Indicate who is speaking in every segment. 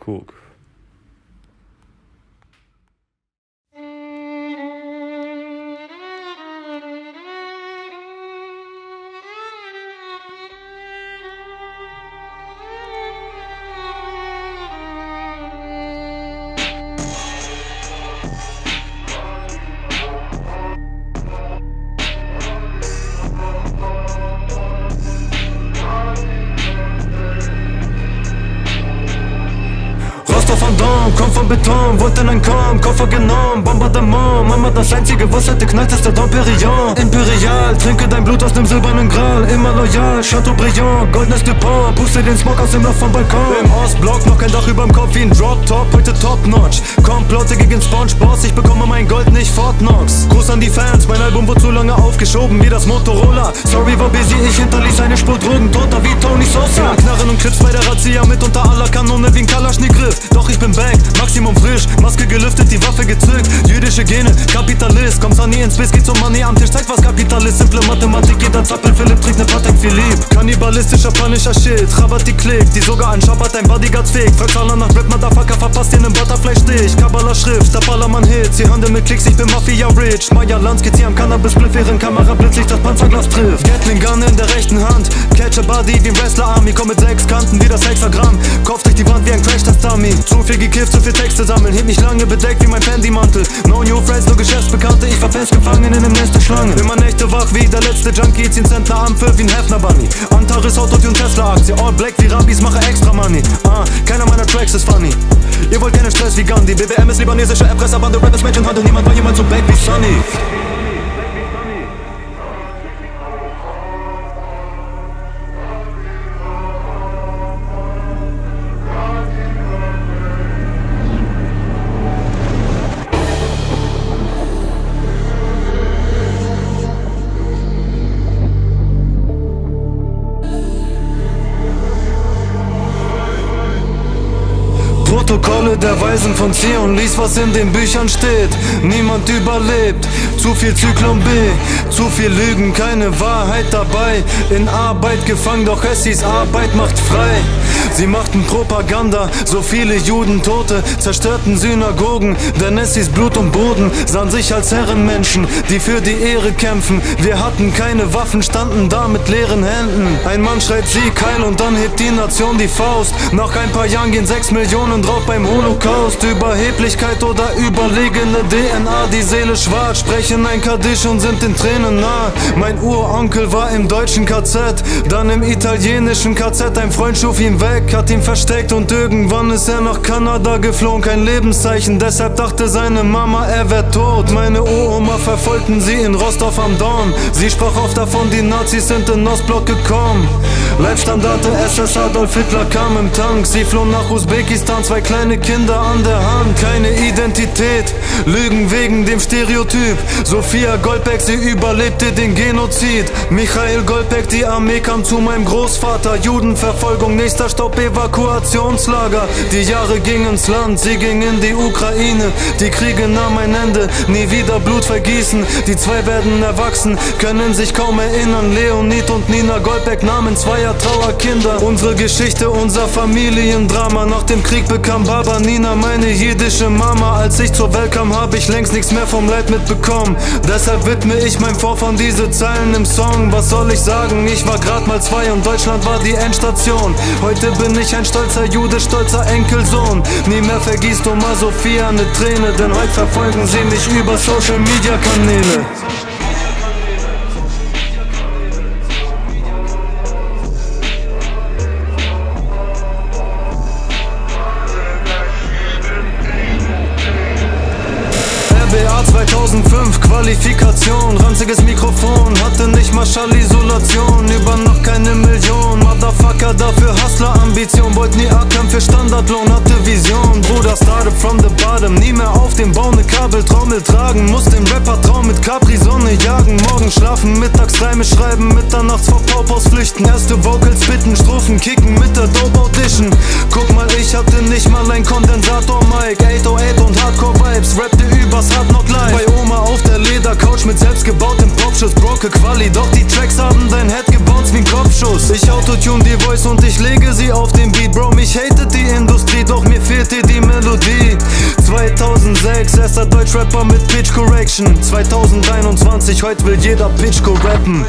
Speaker 1: Cook.
Speaker 2: Komm vom Beton, wollte in ein Korn, Koffer genommen, Bombardement. Mama, das einzige, was heute knallt, ist der Dom Perignon. Imperial, trinke dein Blut aus dem silbernen Gral. Immer loyal, Chateaubriand, goldenes Dupont. Puste den Smog aus dem Loch vom Balkon. Im Ostblock noch kein Dach überm Kopf wie ein Drop-Top, heute Top-Notch. Komplotte gegen Spongeboss, ich bekomme mein Gold nicht Fort Knox. Gruß an die Fans, mein Album wurde zu lange aufgeschoben wie das Motorola. Sorry, war busy, ich hinterließ eine Spur Drogen, toter wie Tony Sosa. Knarren und Clips bei der Razzia mit unter aller Kanone wie ein Kalaschnigriff. Doch ich bin back, Maximum frisch, Maske gelüftet, die Waffe gezückt. Jüdische Gene, Kapitalist, kommst an nie ins Biss, geht zum Money am Tisch, zeigt was Kapitalist. Simple Mathematik, jeder Zappel, Philipp trägt ne Patek Philipp. Kannibalistischer, panischer Shit, Rabat die Klick, die sogar an Schabat dein Bodyguard fickt. Fragt Zahler nach Rap, Motherfucker, verpasst dir nen Butterfly-Stich. Kabbalah Schrift, der Ballermann-Hit, sie handeln mit Klicks, ich bin Mafia-Rich. Maya Lanz, sie am Cannabis-Bliff, während Kamera blitzlicht das Panzerglas trifft. Gatling Gun in der rechten Hand, catch a Body wie ein Wrestler-Army. Komm mit 6 Kanten wie das Hexagramm, Kopf durch die Wand wie ein Crash-Test-Dummy. Zu viel gekifft, zu viel Texte sammeln, hielt mich lange bedeckt wie mein Fendi-Mantel. No new friends, nur Geschäftsbekannte, ich war festgefangen in dem Nest der Schlangen. Immer Nächte wach wie der letzte Junkie, 10 Zentner am Pfiff wie ein Hefner-Bunny. Antares, Autotune, Tesla-Aktie, all black wie Rabis, mache extra Money. Keiner meiner Tracks ist funny. Ihr wollt keinen Stress wie Gandhi, BWM ist libanesische Erpresserbande, Rap ist Menschenhandel, niemand war jemals so back wie Sunny. Protokolle der Weisen von Zion, lies was in den Büchern steht. Niemand überlebt, zu viel Zyklon B, zu viel Lügen, keine Wahrheit dabei. In Arbeit gefangen, doch es hieß Arbeit macht frei. Sie machten Propaganda, so viele Juden Tote, zerstörten Synagogen, denn es hieß Blut und Boden. Sahen sich als Herrenmenschen, die für die Ehre kämpfen. Wir hatten keine Waffen, standen da mit leeren Händen. Ein Mann schreit Sieg, Heil und dann hebt die Nation die Faust. Nach ein paar Jahren gehen 6 Millionen drauf beim Holocaust. Überheblichkeit oder überlegene DNA, die Seele schwarz, sprechen ein Kaddisch und sind den Tränen nah. Mein Uronkel war im deutschen KZ, dann im italienischen KZ. Ein Freund schuf ihn weg, hat ihn versteckt und irgendwann ist er nach Kanada geflohen. Kein Lebenszeichen, deshalb dachte seine Mama, er wär tot. Meine Uroma verfolgten sie in Rostov am Don. Sie sprach oft davon, die Nazis sind in Ostblock gekommen. Leitstandarte SS Adolf Hitler kam im Tank. Sie flohen nach Usbekistan, 2 kleine Kinder an der Hand. Keine Identität, Lügen wegen dem Stereotyp. Sophia Goldberg, sie überlebte den Genozid. Michael Goldberg, die Armee kam zu meinem Großvater. Judenverfolgung, nächster Stopp, Evakuationslager. Die Jahre gingen ins Land, sie ging in die Ukraine. Die Kriege nahmen ein Ende, nie wieder Blut vergießen. Die 2 werden erwachsen, können sich kaum erinnern. Leonid und Nina Goldberg nahmen 2 Trauerkinder. Unsere Geschichte, unser Familiendrama. Nach dem Krieg bekam Baba Nina meine jiddische Mama. Als ich zur Welt kam, hab ich längst nichts mehr vom Leid mitbekommen. Deshalb widme ich meinem Vorfahren diese Zeilen im Song. Was soll ich sagen? Ich war grad mal 2 und Deutschland war die Endstation. Heute bin ich ein stolzer Jude, stolzer Enkelsohn. Nie mehr vergießt Oma Sophia eine Träne, denn heute verfolgen sie mich über Social Media Kanäle. RBA 2005, Qualifikation, ranziges Mikrofon, hatte nicht mal Schall-Isolation, über noch keine Million, Motherfucker, dafür Hustler-Ambition, wollte nie ackern für Standardlohn, hatte Vision, Bruder, started from the bottom, nie mehr auf dem Bau ne Kabeltrommel tragen, muss den Rapper-Traum mit Capri-Sonne jagen, morgen schlafen, mittags Reime schreiben, mitternachts vor Paupers flüchten, erste Vocals bitten, Strophen kicken mit der Dope-Audition, guck mal, ich hatte nicht mal ein Kondensator-Mic, 808 und Hardcore-Vibes, rappte übers Hard Knock Live, bei Oma auf der Ledercouch mit selbstgebautem Popschuss, broke Quali, doch die Tracks haben dein Head gebounced wie ein Kopfschuss. Ich autotune die Voice und ich lege sie auf den Beat. Bro, mich hatet die Industrie, doch mir fehlt hier die Melodie. 2006, erster Deutschrapper mit Pitch Correction. 2021, heute will jeder Pitchco rappen.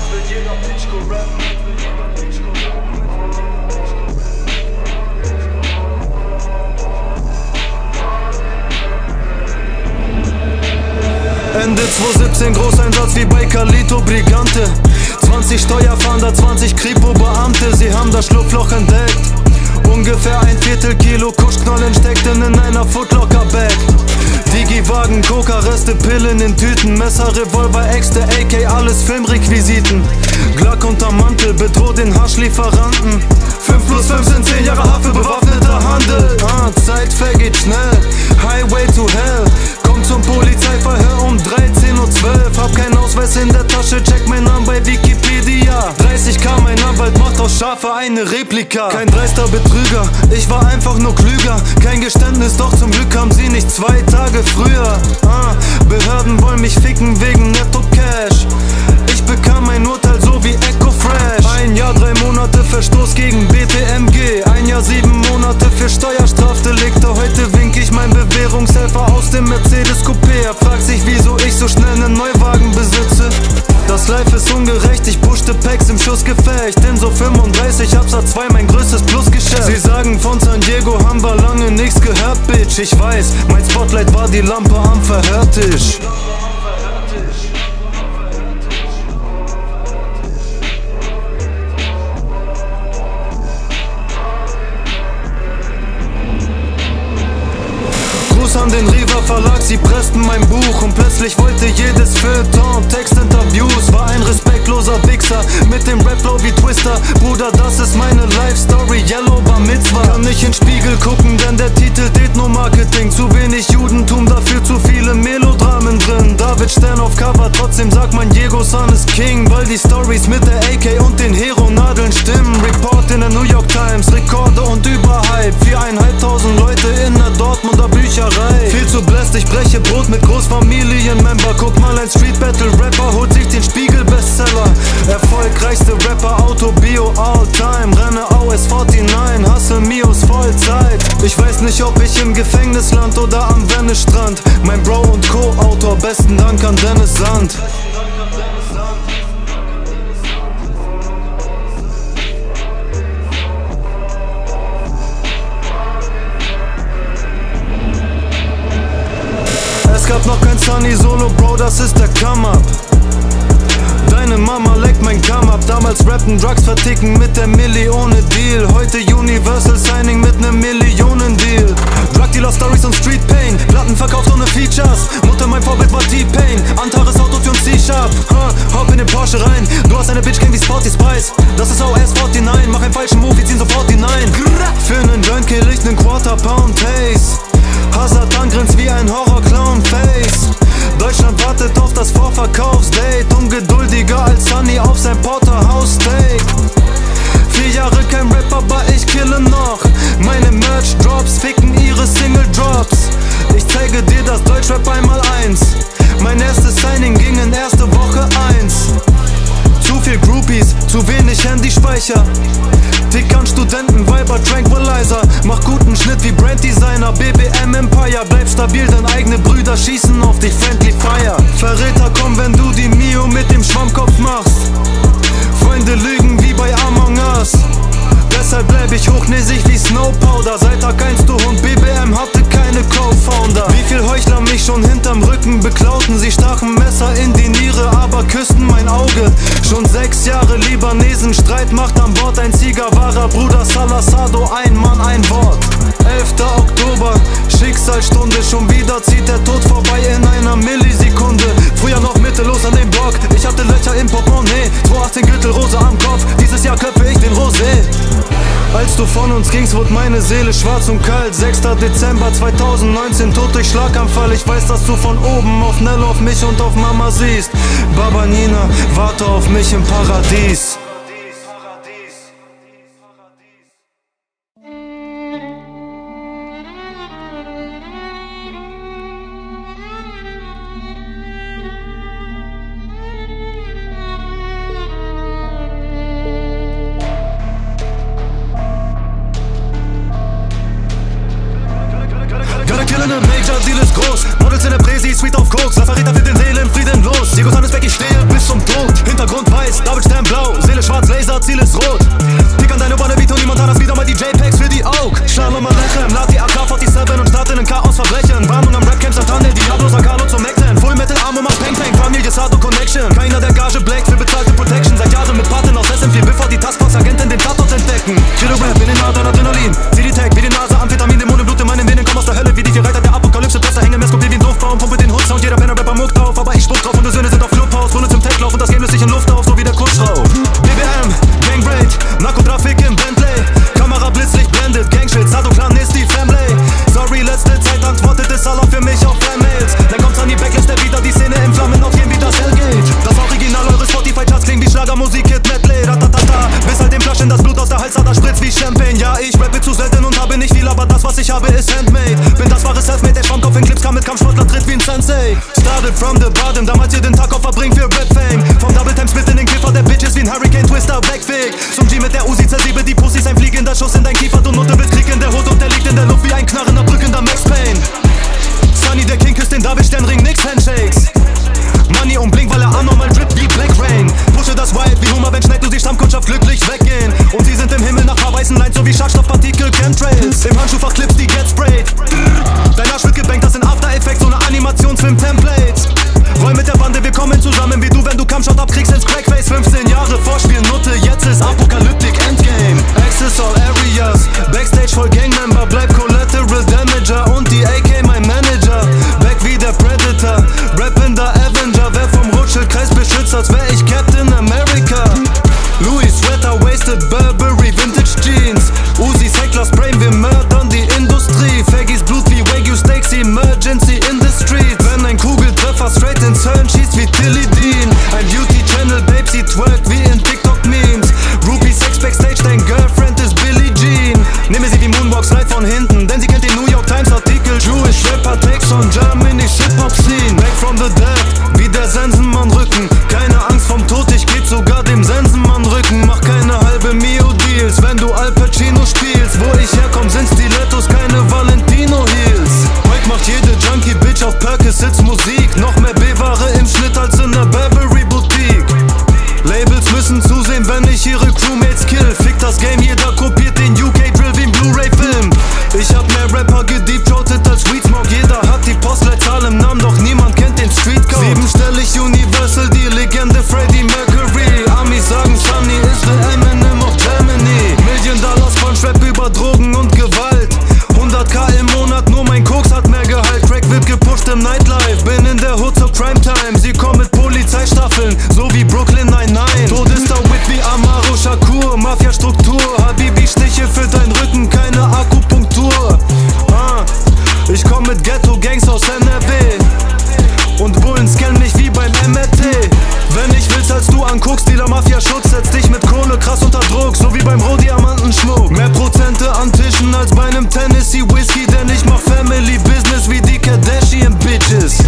Speaker 2: Ende 2017 Großeinsatz wie bei Carlito Brigante. 20 Steuerfahnder, 20 Kripo-Beamte, sie haben das Schlupfloch entdeckt. Ungefähr ein Viertelkilo Kuschknollen steckten in einer Footlocker-Bag. Digi-Wagen, Coca-Reste, Pillen in Tüten, Messer, Revolver, Äxte, AK, alles Filmrequisiten. Glock unterm Mantel, bedroht den Haschlieferanten. 5 plus 5 sind 10 Jahre Haft für bewaffneter Handel. Zeit vergeht schnell, Highway to Hell. Komm zum Polizeiverhör um 13:12 Uhr. Hab keinen Ausweis in der Tasche, check meinen Namen bei Wikipedia. 30k, mein Anwalt macht aus Schafe eine Replika. Kein dreister Betrüger, ich war einfach nur klüger. Kein Geständnis, doch zum Glück haben sie nicht 2 Tage früher. Behörden wollen mich ficken wegen Netto Cash. Ich bekam ein Urteil so wie Echo Fresh. 1 Jahr, 3 Monate Verstoß gegen BTMG. 1 Jahr, 7 Monate für Steuerstrafdelikte. Heute wink ich mein Bewährungshelfer aus dem Mercedes Coupé. Er fragt sich, wieso ich so schnell einen Neuwagen besitze. Das Life ist ungerecht, ich pushte Packs im Schussgefecht. In so 35, Absatz 2, mein größtes Plusgeschäft. Sie sagen, von San Diego haben wir lange nichts gehört, Bitch. Ich weiß, mein Spotlight war die Lampe am Verhörtisch. An den Riva Verlag, sie pressten mein Buch und plötzlich wollte jedes Feuilleton Textinterviews. War ein respektloser Wichser mit dem Rapflow wie Twister. Bruder, das ist meine Life-Story, Yellow Bar Mitzvah. Kann nicht in den Spiegel gucken, denn der Titel Ethno-Marketing. Zu wenig Judentum, dafür zu viele Melodramen drin. David Stern auf Cover, trotzdem sagt man Diego-San ist King. Weil die Stories mit der AK und den Hero-Nadeln stimmen. Report in der New York Times, Rekorde und Überhype. 4.500 Leute in der Dortmunder Bücherei. Viel zu bläst, ich breche Brot mit Großfamilienmember. Guck mal, ein Street-Battle-Rapper holt sich den Spiegel-Bestseller. Erfolgreichste Rapper, Auto, Bio, All-Time. Renne AOS 49, hasse Mios Vollzeit. Ich weiß nicht, ob ich im Gefängnis land oder am Venice-Strand. Mein Bro und Co-Autor, besten Dank an Dennis Sand. Es gab noch kein Sunny Solo, Bro, das ist der Come-Up. Deine Mama leckt mein Come-Up. Damals rappen, Drugs verticken mit der Milli ohne Deal. Heute Universal Signing mit nem Millionen-Deal. Drug-Dealer, Stories und Street Pain. Platten verkauft ohne Features. Mutter, mein Vorbild war T-Pain. Antares Autotune C-Sharp. Hopp in den Porsche rein. Du hast eine Bitch, kenn wie Sporty Spice. Das ist AOS 49. Mach einen falschen Move, wir ziehen sofort hinein. Für nen Joint kill ich nen Quarter Pound Haze. Hasatan grinst wie ein Horror-Clown-Face. Deutschland wartet auf das Vorverkaufsdate. Ungeduldiger als Sunny auf sein Porterhouse-Steak. 4 Jahre kein Rap, aber ich kille noch. Meine Merch-Drops ficken ihre Single-Drops. Ich zeige dir das Deutschrap einmal eins. Mein erstes Signing ging in erste Woche 1. Zu viel Groupies, zu wenig Handyspeicher. Tick an Studenten, Weiber, Tranquilizer. Mach guten Schnitt wie Branddesigner, BBM Empire. Bleib stabil, denn eigene Brüder schießen auf dich, Friendly Fire. Verräter, komm, wenn du die Mio mit dem Schwammkopf machst. Freunde lügen wie bei Among Us. Deshalb bleib ich hochnäsig wie Snow Powder. Seit Tag 1, du Hund, BBM hatte keine Co-Founder. Wie viel Heuchler mich schon hinterm Rücken beklauten. Sie stachen Messer in die Niere, aber küssten mein Auge. Schon 6 Jahre Libanesen, Streitmacht an Bord. Ein Sieger, wahrer Bruder Salasado, ein Mann, ein Wort. 11. Oktober, Schicksalsstunde. Schon wieder zieht der Tod vorbei in einer Millisekunde. Früher noch mittellos an dem Block, ich hatte Löcher im Portemonnaie. 2018 Gürtelrose am Kopf, dieses Jahr köpfe ich den Rosé. Als du von uns gingst, wurde meine Seele schwarz und kalt. 6. Dezember 2019, tot durch Schlaganfall. Ich weiß, dass du von oben auf Nell, auf mich und auf Mama siehst. Baba Nina, warte auf mich im Paradies. Sweet auf Koks, Verräter für den Seelenfrieden los. Diego San ist weg, ich stehe bis zum Tod. Hintergrund weiß, David Stern blau, Seele schwarz, Laser, Ziel ist rot. Pick an deine Wannabe, Tony Montanas, wieder mal die JPEGs für die Aug. Shalom Aleichem, lad die AK-47 und start in den Chaos-Verbrechen. Warnung am Rap-Camp, Satan, Diablo, San Carlo zum Mac-10. Full Metal, Armo macht Peng-Peng, Familie, Sato Connection. Keiner der Gage Black für bezahlte Protection. Seit Jahren mit Paten aus SM4, bevor die Taskforce-Agenten den Tatort entdecken. Chill Rap, in den Adern Adrenalin, zieh die Tag, wie die Nase, Amphetamin, Dämonen, Blut in meinen Venen, komm aus der Hölle, wie die 4 Reiter der Apokalypse. Presse, hänge Meskopie wie ein Luftbaum, pumpe den Hut-Sound, jeder Penner Rapper muckt auf, aber ich spuck drauf und die Söhne sind auf Clubhaus, Runde zum Techlauf und das Game löst sich in Luft auf, so wie der Kussschrauch. BBM, Gangrate, Narkotrafik im Bentley, Kamera Blitzlicht blendet, Gangshit, Sato Clan ist die Family. Sorry, letzte Zeit antwortet es Allah für mich auf Fan-Mails. Dann kommt's an die Backlist, der wieder die Szene in Flammen aufgehen wie das Hellgate. Das Original eure Spotify-Charts klingen wie Schlagermusik, Hit Medley, ratatata. Bis halt dem Flaschen das Blut aus der Halsader spritzt wie Champagne. Ja, ich rappe zu selten und habe nicht viel, aber das, was ich habe, ist handmade. Bin das wahre Selfmade, der Schwammkopf in Clips kam mit Kampfsportler, tritt wie ein Sensei. Started from the bottom, damals jeden Tag auf verbringt für Rap-Fame. Vom Double-Time-Split in den Kiffer der Bitches wie ein Hurricane-Twister wegfegt. Zum G mit der Uzi zersiebe die Pussys, ein fliegender Schuss in dein Kiefer. Du Note willst Krieg in der Hut und der liegt in der Luft wie ein knarrender, drückender Max Payne. Sunny, der King küsst den David-Stern-Ring, nix Handshakes. Money und Blink, weil er anormal drippt wie Black Rain. Pushe das Wild wie Hummer, wenn schnell du die Stammkundschaft glücklich weggehen. Und sie sind im Himmel nach paar weißen Lines, so wie Schadstoffpartikel, Chemtrails. Im Handschuhfach Clips, die get sprayed. Dein Arsch wird gebankt, das sind After Effects, so eine Animationsfilm-Templates. Roll mit der Bande, wir kommen zusammen wie du, wenn du Kampfshot abkriegst ins Crackface. 15 Jahre Vorspiel, Nutte, jetzt ist Apokalyptik Endgame. Access all areas, Backstage voll Gangmember, bleib Collateral Damager und die AK mein Manager. Back wie der Predator, rappender Avenger, wer vom Rothschild-Kreis beschützt, als wär ich Captain America. Louis Sweater, Wasted Burberry, Vintage Jeans, Uzis, Hecklers, Brain, wir mördern die Industrie. Faggies Blut wie Wagyu Steaks, Emergency in the street. Wenn ein Kugeltreffer straight ins Höllen schießt wie Tilly Dean. Ein Beauty-Channel, Babe, sie twerkt wie in TikTok-Memes. Groupie Sex Backstage, dein Girlfriend ist Billie Jean. Nehme sie wie Moonwalks live von hinten, denn sie kennt den New York Times Artikel. Jewish Rapper takes on Germany's Hip-Hop-Scene. Back from the dead, wie der Sensenmann-Rücken. Keine Angst vom Tod, ich geb sogar dem Sensenmann-Rücken. Mach keine halbe Mio-Deals, wenn du Al Pacino spielst. Wo ich herkomm, sind Stilettos, keine Valentino-Heels. Heute macht jede Junkie-Bitch auf Percocets Musik. Noch mehr B-Ware im Schnitt als in der Burberry-Boutique. Labels müssen zusehen, wenn ich ihre Crewmates kill. Fick das Game, jeder kopiert den UK-Drill wie ein Blu-ray-Film. Ich hab mehr Rapper gedeepthroatet als Weedsmoke. Jeder hat die Postleitzahl im Namen, doch niemand kennt den Streetcode. Siebenstellig Universal, die Legende Freddie Mercury. Amis sagen, Sunny ist the Eminem of Germany. $1 Million Sponge-Rap über Drogen und Gewalt. 100k im Monat, nur mein Koks hat mehr Gehalt. Crack wird gepusht im Nightlife, bin in der Hood zur Primetime. Sie kommen mit Polizeistaffeln, so wie Brooklyn Nine-Nine. Tod ist da Whip wie Amaro Shakur, Mafia-Struktur. Habibi-Stiche für deinen Rücken, keine Akupunktur. Ich komm mit Ghetto-Gangs aus NRW und Bullen scannen mich wie beim MRT. Wenn ich will's, als du anguckst, Dealer Mafia-Schutz, setz dich mit Kohle krass unter Druck, so wie beim Rohdiamantenschmuck. Mehr Prozente an Tischen als bei nem Tennessee Whiskey, denn ich mach Family Business wie die Kardashian Bitches.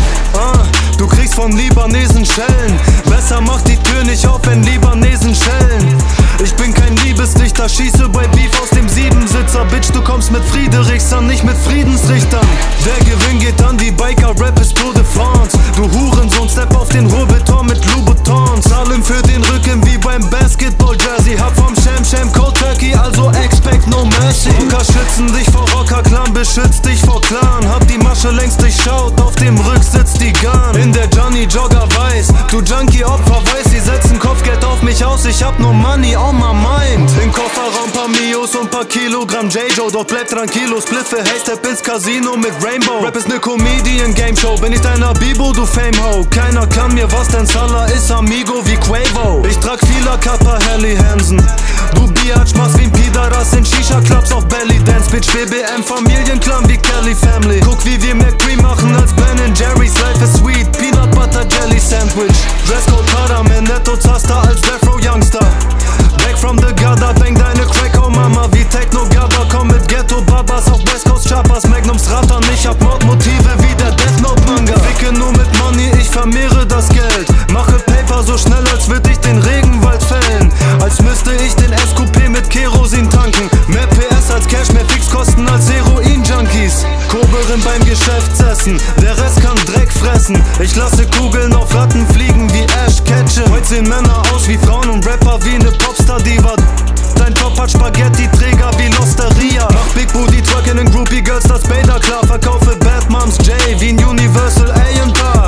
Speaker 2: Du kriegst von Libanesen Schellen, besser mach die Tür nicht auf, wenn Libanesen schellen. Ich bin kein Liebesdichter, schieße bei Beef aus dem Siebensitzer. Bitch, du kommst mit Friedrichsern, nicht mit Friedensrichtern. Der Gewinn geht an die Biker, Rap ist Tour de France. Du Hurensohn, step auf den Rohbeton mit Louboutins. Zahlen für den Rücken wie beim Basketball-Jersey. Hab vom Sham Cold Turkey, also expect no mercy. Rocker schützen dich vor Rocker-Clan, beschützt dich vor Clan. Hab die Masche längst durchschaut, auf dem Rücksitz die Gun. In der Johnny Jogger weiß, du Junkie-Opfer weiß, sie setzen Kopfgeld auf mich aus, ich hab nur Money on my mind. Im Kofferraum paar Mios und paar Kilogramm J-Joe, doch bleib tranquilo, Split für Haystep ins Casino mit Rainbow. Rap ist ne Comedian-Game-Show, bin ich deiner Bibo, du Fame-Ho. Keiner kann mir was, denn Salah ist Amigo wie Quavo. Ich trag vieler Kappa, Helly Hansen. Du Biatch machst wie ein Pidaras in Shisha-Clubs auf Belly Dance. Bitch, BBM, Familienclan wie Kelly Family. Guck, wie wir McCree machen als Ben Jerry's. Life is sweet, Peanut Butter Jelly Sandwich. Dresscode Padam, Netto Zaster als Death Row Youngster. Back from the gutter, bang deine Crack, oh Mama, wie Techno-Gabba. Komm mit Ghetto-Babas auf West Coast Chappers. Magnums rattern, ich hab Mordmotive wie der Death Note-Manga. Ficke nur mit Money, ich vermehre das Geld. Mache Paper so schnell, als würd ich den Regenwald fällen. Als müsste ich den SQP mit Kerosin tanken. Mehr PS als Cash, mehr Fixkosten als Heroin-Junkies. Koberin beim Geschäftsessen, der Rest kann Dreck fressen. Ich lasse Kugeln auf Ratten fliegen wie Ash Ketchum. Heute sehen Männer aus wie Frauen und Rapper wie ne Popstar-Diva. Dein Top hat Spaghetti-Träger wie Losteria. Mach Big Booty Twerking in Groupie Girls, das Bader klar. Verkaufe Bad Moms J wie ein Universal A&R.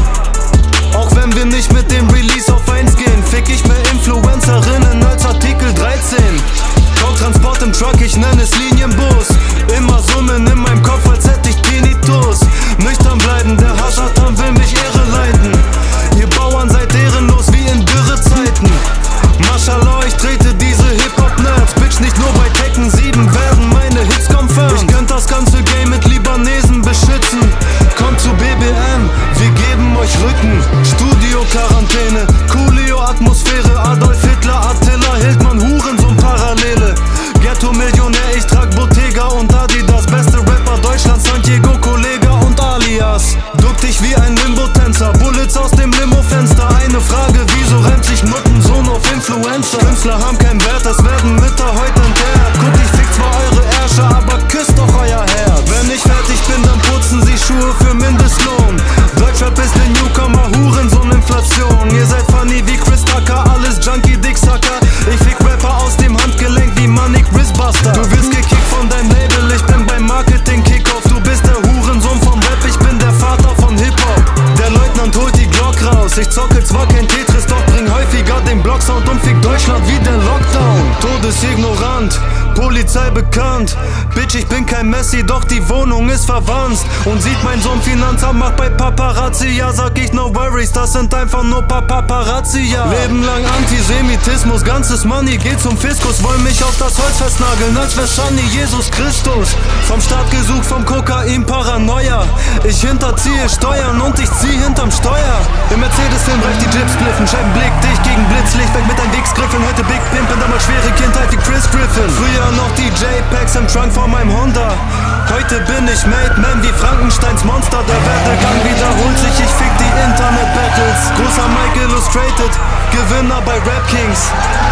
Speaker 2: Auch wenn wir nicht mit dem Release auf 1 gehen, fick ich mehr Influencerinnen als Artikel 13. Transport im Truck, ich nenn es Linienbus. Immer Summen in meinem Kopf, als hätte ich Tinnitus. Nüchtern bleiben, der Haschatan will mich Ehre leiten. Ihr Bauern seid ehrenlos wie in Dürrezeiten. Mashallah, ich trete diese Hip-Hop-Nerds. Bitch, nicht nur bei Tekken 7 werden meine Hits confirmed. Ich könnt das ganze Game mit Libanesen beschützen. Kommt zu BBM, wir geben euch Rücken. Studio-Quarantäne, Coolio-Atmosphäre. Adolf Hitler, Attila, Hildmann, Hurensohn, Parallele. Ghetto-Millionär, ich trag Bottega und Adidas. Beste Rapper Deutschlands, Santiago, Kollega und Alias. Duck dich wie ein Limbo-Tänzer, Bullets aus dem Limo-Fenster. Eine Frage, wieso rennt sich Nuttensohn auf Influencer? Künstler haben keinen Wert, es werden Mütter heute entehrt. Guck, ich fick zwar eure Ärsche, aber küsst doch euer Herz. Wenn ich fertig bin, dann putzen sie Schuhe für Mindestlohn. Deutschrap ist ne Newcomer, Hurensohn, Inflation. Ihr seid funny wie Chris Tucker, alles Junkie, Dicksucker. Ich fick Rapper aus dem Handgelenk wie Manik Wristbuster. Du wirst gekickt von deinem Label, ich bin beim Marketing-Kickoff. Du bist der Hurensohn vom Rap, ich bin der Vater von Hip-Hop. Der Leutnant holt die Glock raus, ich zocke zwar kein Tetris, doch bring häufiger den Blocksound und fick Deutschland wie der Lockdown. Todesignorant, Polizei bekannt. Bitch, ich bin kein Messi, doch die Wohnung ist verwandt. Und sieht mein Sohn Finanzamt, macht bei Paparazzi, ja, sag ich no worries, das sind einfach nur Paparazzi, ja. Leben lang Antisemitismus, ganzes Money geht zum Fiskus. Wollen mich auf das Holz festnageln, als wär Shani Jesus Christus. Vom Staat gesucht, vom Kokain Paranoia. Ich hinterziehe Steuern und ich zieh hinterm Steuer. Im Mercedes-Film reicht die Jips bliffen, Scheibenblick, dich gegen Blitzlicht, weg mit deinen Wichsgriffen. Heute Big Pimpin', damals schwere Kindheit wie Chris Griffin. Früher noch die JPEGs im Trunk von meinem Honda. Heute bin ich Made Man wie Frankensteins Monster. Der Werdegang wiederholt sich, ich fick die Internet-Battles. Großer Mike Illustrated, Gewinner bei Rap Kings.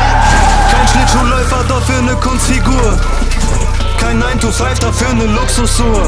Speaker 2: Kein Schlittschuhläufer, dafür ne Kunstfigur. Kein 9-to-5, dafür ne Luxusuhr.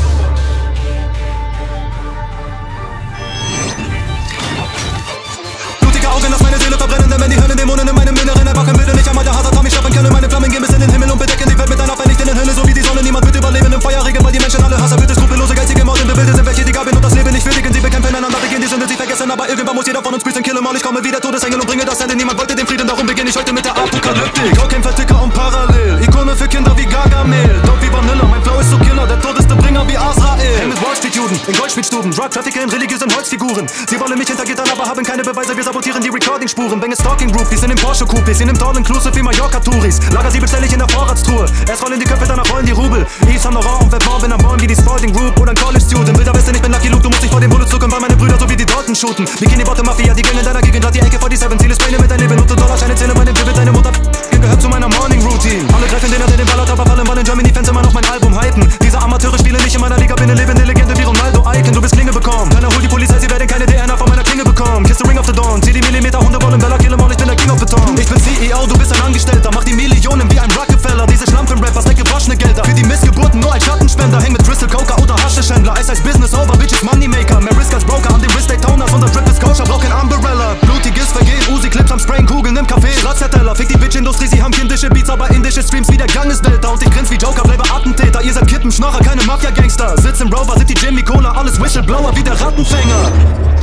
Speaker 2: Blutige Augen, lass meine Seele verbrennen, denn wenn die Hölle Dämonen in meinem Inneren erwachen, bitte nicht einmal der harte Tom, ich schlafen können. Meine Flammen gehen bis in den Himmel und bedecken die Welt mit einer vernichtenden Hülle, so wie die Sonne. Niemand wird überleben im Feuerregen, weil die Menschen alle Hasser, bitte skrupellose, geistige Mord in der Wilde sind, welche die Gaben und das Leben nicht würdigen. Sie bekämpfen einander, begehen die Sünde, sie vergessen, aber irgendwann muss jeder von uns büßen, kill 'em all. Ich komme wie der Todesengel und bringe das Ende. Niemand wollte den Frieden, darum beginne ich heute mit der Apokalyptik. Cocaine, Ticker und Parallel, Ikone für Kinder wie Gargamel. Dope wie Vanilla, mein Flow ist so Killer, der Tod ist der Bringer wie Azrael. Häng mit Wall Street Juden, in Goldschmiedstuben, Drug Trafficking, religiösen Holzfiguren. Sie wollen mich hinter Gittern, aber haben keine Beweise, wir sabotieren die Recording-Spuren. Bänge Stalking Group, die sind im Porsche Coupe, sind im Tall Inclusive wie Mallorca-Touris. Lager sie bestell ich in der Vorratstruhe, erst rollen die Köpfe, danach rollen die Rubel. Yves Saint Laurent und Vêtements, bin am Bauen wie die Spalding Group oder ein College Student. Wilder Westen, ich bin Lucky Luke, du musst dich vor den Bullets zucken, weil meine Brüder so wie die Dalton shooten. Bikini-Bottom Mafia, die Gang in deiner Gegend, hat die AK-47, Ziel ist Brain mit dein Leben, und Dollarscheine zähle meinen Vivid, deine Mutter gehört zu meiner Morning Routine. Alle greifen den, den ballert, aber fallen, weil in Germany-Fans immer noch mein Album hypen. Diese Amateure spielen nicht in meiner Liga, bin eine lebende Legende wie Ronaldo Icon. Du bist Klinge bekommen, keiner holt die Polizei, sie werden keine DNA von meiner Klinge bekommen. Kiss the Ring of the Dawn, zieh die Millimeter, Hunde wollen Bella, kill 'em all, ich bin der King of Beton. Ich bin CEO, du bist ein Angestellter, mach die Millionen wie ein Rockefeller. Diese Schlampen-Rapper, weggewaschene Gelder, für die Missgeburten nur als Schattenspender. Häng mit Crystal Coca oder Haschischhändler, Ice Ice Business over, Bitches Moneymaker. Mehr Risk als Broker, an den Wrist Daytonas, unser Drip ist koscher, brauch kein Umbrella. Blutiges Vergehen, Uzi Clips am Sprayen, Kugeln im Café. Stracciatella, fick die Bitch-Industrie, sie haben kindische Beats, aber indische Streams wie der Gang ist Delta. Und ich grinse wie Joker, bleibe Attentäter, ihr seid Kippen, Schnorrer, keine Mafia-Gangster. Sitz im Rover, sind die Jimmy Cola, alles Whistleblower wie der Rattenfänger.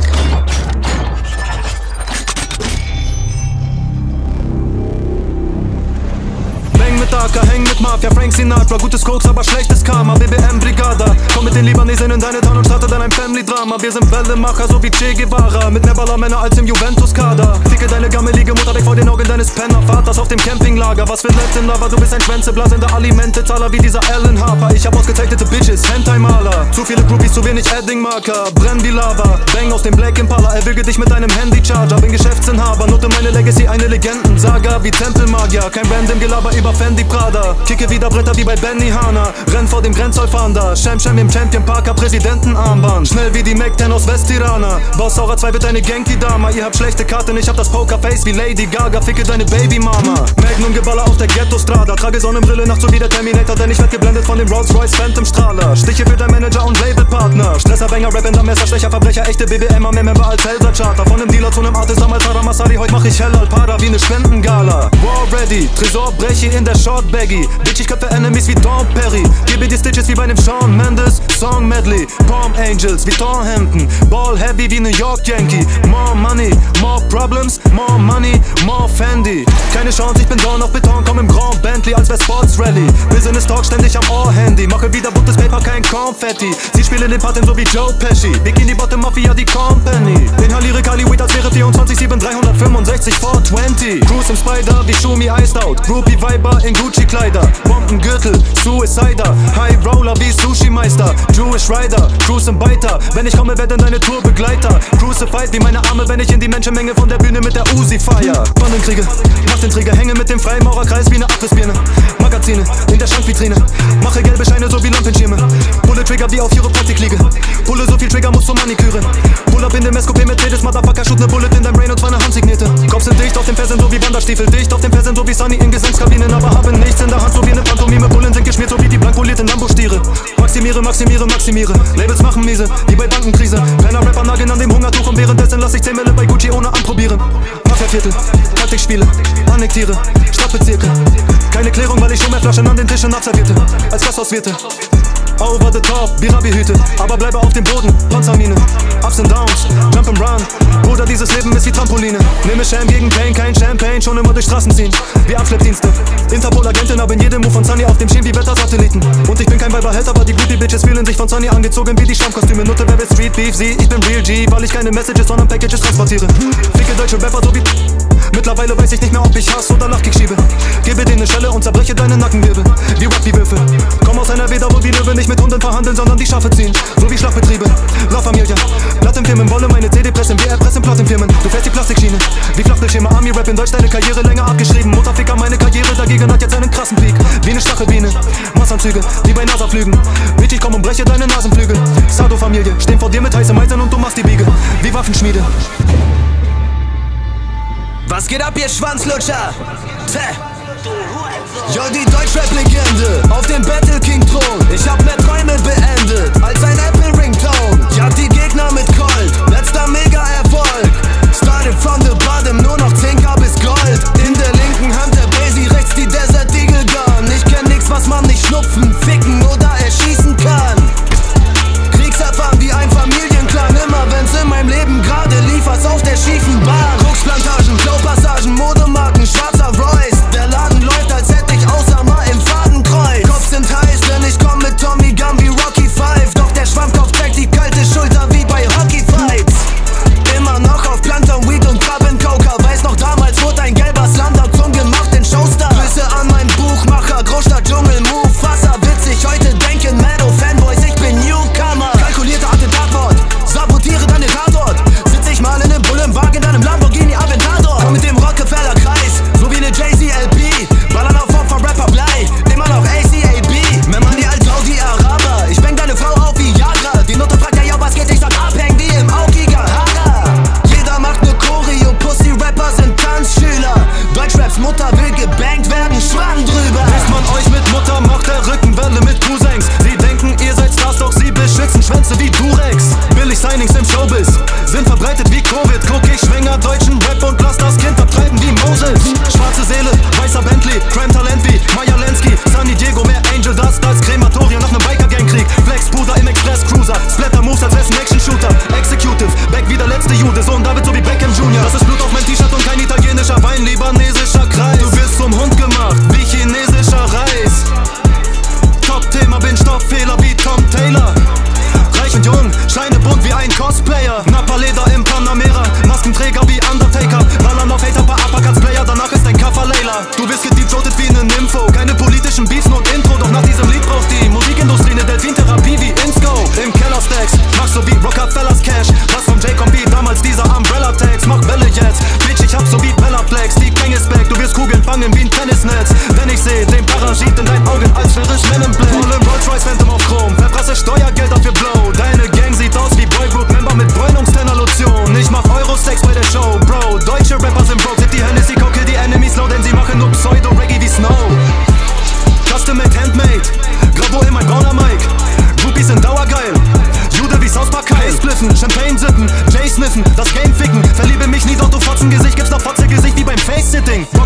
Speaker 2: Mit Daka, häng mit Mafia, Frank Sinatra, gutes Koks, aber schlechtes Karma, BBM Brigada. Komm mit den Libanesen in deine Town und starte dann ein Family-Drama. Wir sind Wellemacher, so wie Che Guevara, mit mehr Ballermänner als im Juventus-Kader. Ficke deine gammelige Mutter weg vor den Augen deines Penner-Vaters auf dem Campinglager. Was für Latin Lover, du bist ein schwänzeblasender Alimente-Zahler wie dieser Alan Harper. Ich hab ausgezeichnete Bitches, Hentai-Maler. Zu viele Groupies, zu wenig Edding-Marker. Brenn wie Lava, bang aus dem Black Impala. Erwürge dich mit deinem Handy-Charger, bin Geschäftsinhaber. Note meine Legacy, eine Legendensaga wie Tempelmagier. Kein random Gelaber über Fendi Prada. Kicke wieder Bretter wie bei Benny Hanna. Renn vor dem Grenzzollfahnder. Sham im Champion Parker Präsidentenarmband. Schnell wie die Mac 10 aus West-Tirana. Boss Aura 2 wird eine Genki-Dama. Ihr habt schlechte Karten, ich hab das Pokerface wie Lady Gaga. Ficke deine Baby-Mama. Mac Ketten und Geballer auf der Ghetto-Strada. Trage Sonnenbrille nachts so wie der Terminator, denn ich werd geblendet von dem Rolls-Royce Phantom-Strahler. Stiche für dein Manager und Labelpartner. Stresser, Rap in der Messerstecher, Verbrecher, echte BBMer, mehr Member als Elsa-Charter. Von nem Dealer zu nem Artist, damals Masari, heute mach ich hell Alpada wie ne Spendengala. War ready, Tresor brechi in der Short Baggy. Bitch, ich köpfe Enemies wie Tom Perry. Gebe dir Stitches wie bei nem Shawn Mendes Song Medley. Palm Angels wie Torhampton. Ball heavy wie New York Yankee. More money, more problems, more money, more Fendi. Keine Chance, ich bin down auf Beton, komm im Grand Bentley, als wär Sports Rally. Business Talk ständig am Ohr-Handy. Mache wieder buntes Paper, kein Konfetti. Sie spielen den Paten so wie Joe Pesci. Bikini Bottom Mafia, die Company. Inhaliere Kali Weed, als wäre 24/7 365 420. Cruise im Spider wie Shumi Iced Out. Groupie Viber in Gucci Kleider. Bombengürtel, Suicider. High Roller wie Sushi Meister. Jewish Rider, Cruise im Biter. Wenn ich komme, werd in deine Tour Begleiter. Crucified wie meine Arme, wenn ich in die Menschenmenge von der Bühne mit der Uzi feier. Bandenkriege, mach den Trigger, hänge mit dem Freimaurerkreis wie ne Abrissbirne. Magazine in der Schankvitrine. Mache gelbe Scheine so wie Lampenschirme. Bullet Trigger wie auf Chiropraktik liege. Bulle so viel Trigger muss zur Maniküre. Pull up in dem SQP Mercedes, Motherfucker, shoot ne Bullet in dein Brain und zwar ne handsignierte. Kopf sind dicht auf dem Fersen so wie Wanderstiefel. Dicht auf dem Fersen so wie Sunny in Gesangskabinen. Aber haben nichts in der Hand so wie ne Pantomime. Bullen sind geschmiert so wie die blank polierten Lambo-Stiere. Maximiere, maximiere, maximiere. Labels machen miese, wie bei Bankenkrise. Kleiner Rapper nageln an dem Hungertuch und währenddessen lass ich 10 Mille bei Gucci ohne anprobieren. Mafia-Viertel, Taktikspiele, annektiere, Stadtbezirke. Keine Klärung, weil ich schon mehr Flaschen an den Tischen abservierte, als Gasthauswirte. Over the top, Birabi-Hüte, aber bleibe auf dem Boden, Panzermine. Ups and Downs, Jump and Run. Bruder, dieses Leben ist wie Trampoline. Nehme Sham gegen Pain, kein Champagne, schon immer durch Straßen ziehen. Wie Abschleppdienste, Interpol-Agentin, aber in jedem Move von Sunny auf dem Schien wie Wettersatelliten. Und ich bin kein Weiberheld, aber die Groupie-Bitches fühlen sich von Sunny angezogen wie die Stammkostüme. Nutte, wer will Street Beef, sie, ich bin Real G, weil ich keine Messages, sondern Packages transportiere. Ficke deutsche Rapper so wie... Mittlerweile weiß ich nicht mehr, ob ich Hass oder Lachkick schiebe. Gebe dir ne Schelle und zerbreche deine Nackenwirbel. Wie Rugby-Würfel. Komm aus NRW, da wo die Löwen nicht mit Hunden verhandeln, sondern die Schafe ziehen. So wie Schlachtbetriebe. La Familia. Plattenfirmen wollen meine CD pressen. Wir erpressen Plattenfirmen. Du fährst die Plastikschiene. Wie Flachbildschirme. Army-Rap in Deutsch, deine Karriere länger abgeschrieben. Mutterficker, meine Karriere dagegen hat jetzt einen krassen Peak. Wie ne Stachelbiene. Massanzüge, wie bei NASA-Flügen. Bitch, ich komm und breche deine Nasenflügel. Sado-Familie. Stehen vor dir mit heißem Eisen und du machst die Biege. Wie Waffenschmiede.
Speaker 1: Was geht ab, ihr Schwanzlutscher? Yo, die Deutschrap-Legende auf dem Battle King-Thron. Ich hab mehr Träume beendet als ein Apple-Ringtone. Jag die Gegner mit Colt, letzter Mega-Erfolg. Started from the bottom, nur noch 10k bis Gold. In der linken Hand der Basie, rechts die Desert Eagle Gun. Ich kenn nix, was man nicht schnupfen, ficken oder erschießen kann. Kriegserfahren wie ein Familienclan. Immer wenn's in meinem Leben gerade lief, was auf der schiefen Bahn. Kokszplantagen, Klaupassagen, Modemarken, schwarzer Royce. Der Laden läuft, als hätte ich Osama im Fadenkreuz. Kopf sind heiß, denn ich komm mit Tommy Gun wie Rocky 5. Doch der Schwammkopf trägt die kalte Schulter wie bei Hockeyfights. Immer noch auf Plantain, Weed und Krabbenkoker. Weiß noch, damals wurde ein gelber Slumdog zum gemachten Showstar. Grüße an meinen Buchmacher, Großstadt Dschungel, Move, Wasser, witzig, heute denken Meadow Fanboys, ich bin Newcomer. Kalkulierter Attentatwort, sabotiere deine Tatort. Sitz ich mal in nem Bullenwagen in deinem Lamborghini Aventador. Komm mit dem Rockefeller-Kreis, so wie ne Jay-Z-LP. Ballern auf vom Rapper Blei, immer noch ACAB. Mehr Money als Saudi-Araber, ich bang deine Frau auf wie Jagra. Die Nutte fragt ja, was geht, ich sag abhängen wie im Aokigahara. Jeder macht ne Choreo, Pussy-Rapper sind Tanzschüler. Deutschraps Mutter will gebankt werden, Schwamm drüber.
Speaker 2: Bis man euch mit Mutter macht, der Rückenwelle mit Cousins. Sie denken, ihr seid Stars, doch sie beschützen Schwänze wie Durex. Billig Signings im Showbiz sind verbreitet wie Covid. Guck, ich schwänger deutschen Rap und lass das Kind vertreiben wie Moses. Schwarze Seele, weißer Bentley, Crime-Talent wie Maya Lenski. Sunny Diego, mehr Angel Dust als Krematorium nach nem Biker-Gang-Krieg. Flex-Bruder im Express-Cruiser, Splatter-Moves als wär's ein Action-Shooter. Executive, back wie der letzte Jude, Sohn David so wie Beckham Jr. Das ist Blut auf mein T-Shirt und kein italienischer Wein, libanesischer Kreis. Du wirst zum Hund gemacht, wie chinesischer Reis. Top-Thema, bin Stofffehler wie Tom Taylor. Reich und jung, Scheine bunt wie ein Cosplayer. Napaleder im Panamera, Maskenträger wie Undertaker. Ballern auf Hater, paar Uppercuts-Player, danach ist dein Kaffer Layla. Du wirst gedeep-throated wie ne Nympho. Keine politischen Beefs, nur ein Intro. Doch nach diesem Lied braucht die Musikindustrie ne Delfin-Therapie wie Insco. Im Keller-Stacks, machst so wie Rockefellers Cash. Was von Jacob wie damals dieser Umbrella-Tags. Mach Welle jetzt, Bitch, ich hab so wie Bella-Flex. Die Gang ist back, du wirst Kugeln fangen wie ein Tennisnetz. Denn ich seh den Parasit in deinen Augen, als wäre ich Men in Black. Voll im Rolls-Royce Phantom auf Chrom, verprasse Steuergeld dafür Blow. Deine Gang sieht aus wie Boygroup-Member mit Bräunungstenner-Lotion. Ich mach Euro-Sex bei der Show, Bro. Deutsche Rapper sind broke, die Hennessy, Coke, die Enemies low, denn sie machen nur Pseudo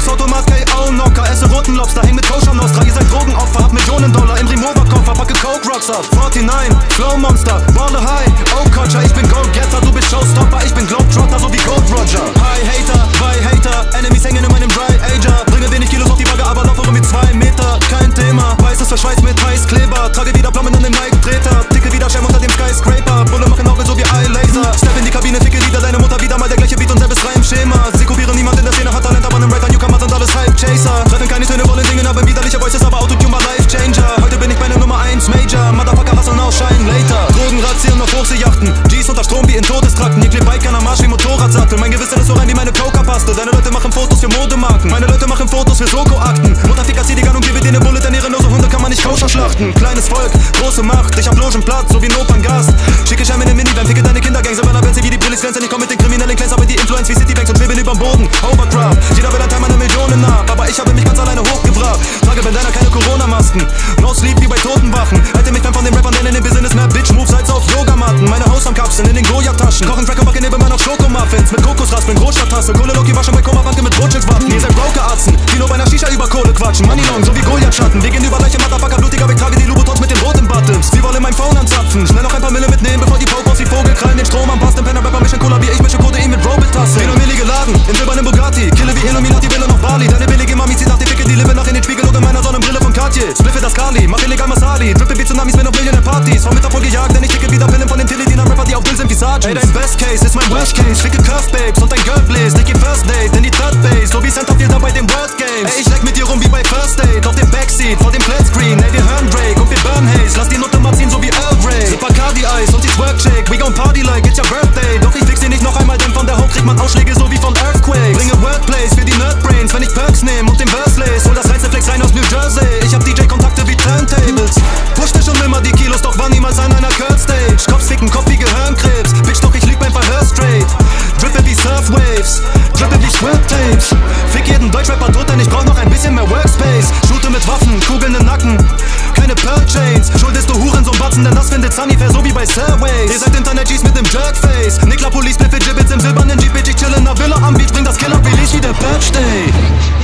Speaker 2: Boxautomat, KO-Knocker, esse roten Lobster, häng mit Koscher Nostra. Ihr seid Drogenopfer, hab Millionen Dollar im Remover-Koffer, packe Coke Rocks ab. 49, Flow Monster, Baller High, oh Kotcher. Ich bin Gold-Getter, du bist Showstopper, ich bin Globetrotter, so wie Gold Roger. Hi Hater, bye Hater, Enemies hängen in meinem Dry-Ager. Bringe wenig Kilos auf die Waage, aber laufe rum wie 2 Meter, kein Thema. Weißes verschweißt mit Heißkleber, trage wieder Plomen an dem Nike-Treter, ticke wieder Schirm unter dem Skyscraper, Bulle machen Augen so wie Eyelaser. Step in die Kabine, ficke wieder deine Mutter, wieder mal der gleiche Beat und selbes Reimschema. Sie kopieren niemand in der Szene, hat Talent, aber nem Rapper, Newcomer sind alles Hype-Chaser. Treffen keine Töne, wollen singen, aber widerliche Voices, aber Autotune war Life-Changer. Heute bin ich meine Nummer 1 Major, Motherfucker hustle now, shine later. Drogen rasieren auf Hochseejachten, G's unter Strom wie in Todestrakten. Ihr klebt Bikern am Arsch wie Motorradsattel, mein Gewissen ist so rein wie meine Coca-Paste. Deine Leute machen Fotos für Modemarken, meine Leute machen Fotos für Soko-Akten. Mutterficker, zieh die Gun und gebe dir ne Bullet, denn ehrenlose Hunde kann man nicht koscher schlachten. Kleines Volk, große Macht, ich hab Logenplatz, so wie Nopangast. Schicke Schein in den Minivan, ficke deine Kindergang, so wenn sie wie die Brillis glänzen. Ich komm mit den kriminellen Clans, aber die Influence wie Citibanks und schweben überm Boden. Overcraft, jeder will ein Teil meiner Millionen ab, aber ich habe mich ganz alleine hochgebracht. Trage Bandana, keine Corona-Masken, no sleep wie bei Totenwachen. Halte mich fern von den Rappern, denn in dem Business mehr Bitch-Moves als auf Yogamatten. Meine Hausarmkapseln in den Goya-Taschen, kochen Track und backe nebenbei noch Schokomuffins mit Kokosraspeln, Großstadttasse, Kohle Loki, wasche bei Koma-Banke mit Rothschilds-Waffen. Ihr seid Broker-Arzten, die nur bei einer Shisha über Kohle quatschen. Money long, so wie Goliath-Schatten. Wir gehen über Leiche, Motherfucker, blutiger Weg, trage die Louboutins mit den roten Buttons. Sie wollen mein Phone anzapfen, schnell noch ein paar Mille mitnehmen, bevor die Popos wie Vogelkrallen den Strom am Bass. Den Penner-Rapper mischen Cola wie ich, mische Codein mit Robit-Tasse. 10 Milli geladen, in silbernem Bugatti, kille wie Illuminati, Villa noch Bali. Deine billige Mami zieht nach die Ficke, die Lippe nach in den Spiegel und in meiner Sonnenbrille von Cartier. Spliffe das Kali, mach illegal Masali, drippe wie Tsunamis, bin auf Millionen-Partys. Vom Mittag voll gejagt, denn ich ticke wieder Pillen von den Tilly-Diener-Rapper, die auf Bill sind wie Sergeants. Ey, dein Best Case ist mein Worst Case, ficke Curve-Babes und dein Girl bläst. Ich geh First Date in die Third Base, so wie Centerfield bei den World Games. Ey, ich leck mit dir rum wie bei First Date, auf dem Backseat, vor dem Flatscreen. Ey, wir hören Drake und wir burn Haze, lass die Nutte mal ziehen, so wie Earl Grey. Sip Bacardi-Eis und die Twerk-Shake, we gon' party like it's your birthday. Doch ich fix sie nicht noch einmal, denn von der Hook kriegt man Ausschläge so wie von Earthquakes. Bringe Wordplays für die Nerdbrains, wenn ich Perks nehm und den Verse lese. Hol das Reinzelflex rein aus New Jersey, ich hab DJ-Kontakte wie Turntables. Pushte schon immer die Kilos, doch war niemals an einer Curd-Stage. Kopf ficken, Kopf wie Gehirnkrebs, Bitch, doch ich lüg beim Verhör straight. Drippe wie Surfwaves, drippe wie Squirt-Tapes. Fick jeden Deutschrapper tot, denn ich brauch noch ein bisschen mehr Workspace. Shoote mit Waffen, Kugeln im Nacken, keine Pearl-Chains. Schuldest du Huren, so ein Batzen, denn das findet Sunnyfair so wie bei Surveys. Ihr seid Internet-G's mit dem Jerkface, Nikla Police, Bliffe Gibbets im silbernen Jeep, Bitch, ich chill in der Villa am Beach, bring das Killer-Release wie der Patch Day.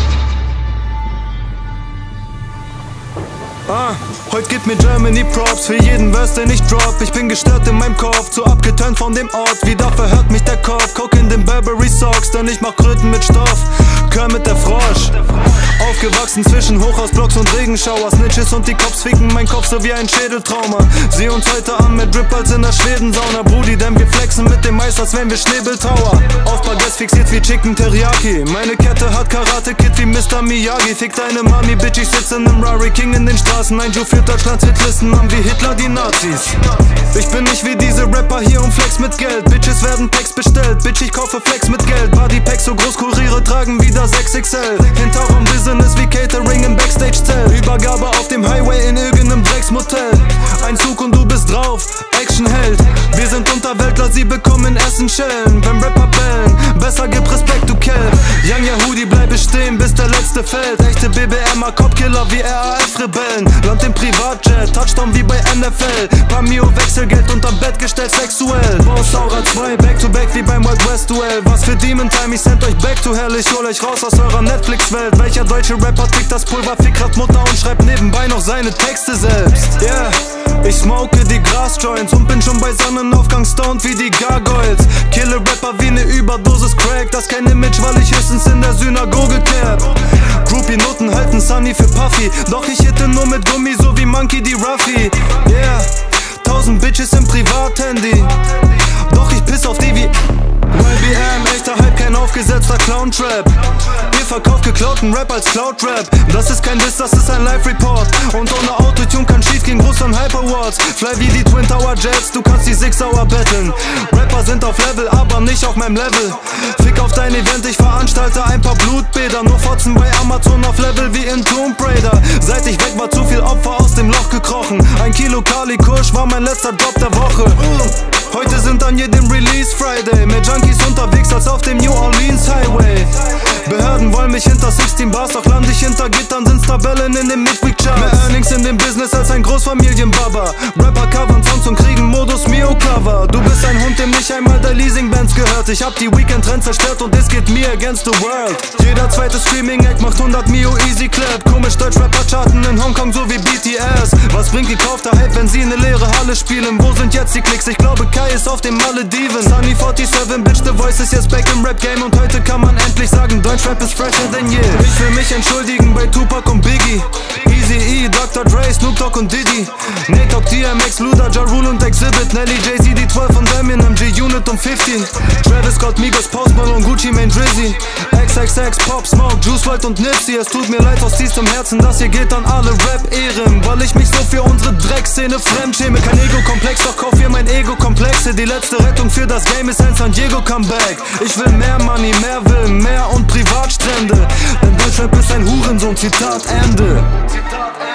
Speaker 2: Heute gibt mir Germany Props für jeden Verse, den ich drop. Ich bin gestört in meinem Kopf, zu abgeturnt von dem Ort. Wieder verhört mich der Kopf, Coke in den Burberry Socks, denn ich mach Kröten mit Stoff. Körn mit der Frosch, aufgewachsen zwischen Hochhausblocks und Regenschauer. Snitches und die Cops ficken mein Kopf so wie ein Schädeltrauma. Sieh uns heute an mit Drip als in der Schwedensauna, Brudi, denn wir flexen mit dem Eis, als wären wir Schnäbeltower. Auf Baguettes fixiert wie Chicken Teriyaki, meine Kette hat Karate-Kid wie Mr. Miyagi. Fick deine Mami, Bitch, ich sitze in nem Rari King in den Straßen. Ein Jew führt Deutschlands Hitlisten an wie Hitler die Nazis. Ich bin nicht wie diese Rapper hier und flex mit Geld. Bitches werden Packs bestellt, Bitch, ich kaufe Flex mit Geld. Bodypacks so groß, Kuriere tragen wieder 6XL. Hinterraum-Business wie Catering im Backstage-Zelt. Übergabe auf dem Highway in irgendeinem Drecksmotel. Ein Zug und du bist drauf, Actionheld. Wir sind Unterweltler, sie bekommen Essenschellen. Wenn Rapper bellen, besser gib Respekt, du Kelp. Young Yahudi, bleibe stehen, bis der letzte fällt. Echte BBMer, Copkiller wie RAF-Rebellen. Land im Privatjet, Touchdown wie bei NFL. Pamio, Wechselgeld unterm Bett gestellt, sexuell. Boss Aura 2, Back-to-Back wie beim Wild West Duell. Was für Demon Time, ich send euch back to hell. Ich hol euch raus aus eurer Netflix-Welt. Welcher deutsche Rapper tickt das Pulver, fickt grad Mutter und schreibt nebenbei noch seine Texte selbst. Yeah, ich smoke die Gras-Joints und bin schon bei Sonnenaufgang stoned wie die Gargoyles. Kille Rapper wie ne Überdosis Crack, das kein Image, weil ich höchstens in der Synagoge cap. Groupie-Noten halten Sunny für Puffy, doch ich hitte nur mit Gummi, so wie Monkey die Ruffy. Yeah, 1000 Bitches im Privathandy, doch ich piss auf die wie YBM, echter Hype, kein aufgesetzter Clown-Trap. Ihr verkauft geklauten Rap als Cloud-Rap. Das ist kein Diss, das ist ein Live-Report. Und ohne Autotune kann schief gehen, groß an Hyperwards. Fly wie die Twin Tower Jets, du kannst die 6 Hour battlen. Rapper sind auf Level, aber nicht auf meinem Level. Fick auf dein Event, ich veranstalte ein paar Blutbäder. Nur Fotzen bei Amazon auf Level wie in Tomb Raider. Seit ich weg war, zu viel Opfer aus dem Loch gekrochen. 1 Kilo Kali Kush war mein letzter Drop der Woche. Heute sind an jedem Release Friday mehr Junkies unterwegs als auf dem New Orleans Highway. Behörden wollen mich hinter 16 Bars, doch land ich hinter Gittern, sind's Tabellen in den Midweek-Charts. Mehr Earnings in dem Business als ein Großfamilienbaba. Rapper covern Songs und kriegen Modus Mio-Cover. Du bist ein Hund, dem nicht einmal der Leasing-Bands gehört. Ich hab die Weekend-Trends zerstört und es geht mir against the world. Jeder zweite Streaming-Act macht 100 Mio easy clap. Komisch Deutsch-Rapper charten in Hongkong so wie BTS. Was bringt gekaufter Hype, wenn sie in ne leere Halle spielen? Wo sind jetzt die Klicks? Ich glaube Kai ist auf den Malediven. Sunny 47, Bitch, The Voice ist jetzt back im Rap-Game. Und heute kann man endlich sagen, Deutschrap ist fresher than je. Ich will mich entschuldigen bei Tupac und Biggie, Eazy-E, Dr. Dre, Snoop Dogg und Diddy, Nate Dogg, DMX, Luda, Ja Rule und Exhibit, Nelly, Jay-Z, die 12 und Eminem, G-Unit und 50, Travis Scott, Migos, Post Malone, Gucci Mane, Drizzy, XXX, Pop Smoke, Juice WRLD und Nipsey. Es tut mir leid aus tiefstem Herzen, das hier geht an alle Rap-Ehren, weil ich mich so für unsere Dreckszene fremdschäme. Kein Ego-Komplex, doch kauf hier mein Ego-Komplexe. Die letzte Rettung für das Game ist ein San Diego-Comeback. Ich will mehr Money, mehr Willen, mehr und Privatstrände, denn Deutschrap ist ein Hurensohn, Zitat Ende.